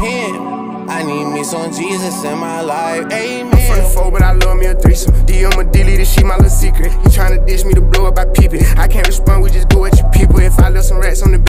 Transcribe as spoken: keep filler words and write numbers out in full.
repent. I need me some Jesus in my life, amen. I'm from the four, but I love me a threesome. D M a delete this shit, my little secret. He tryna dish me to blow up, I peep it. I can't respond, we just go at your people. If I left some rats on the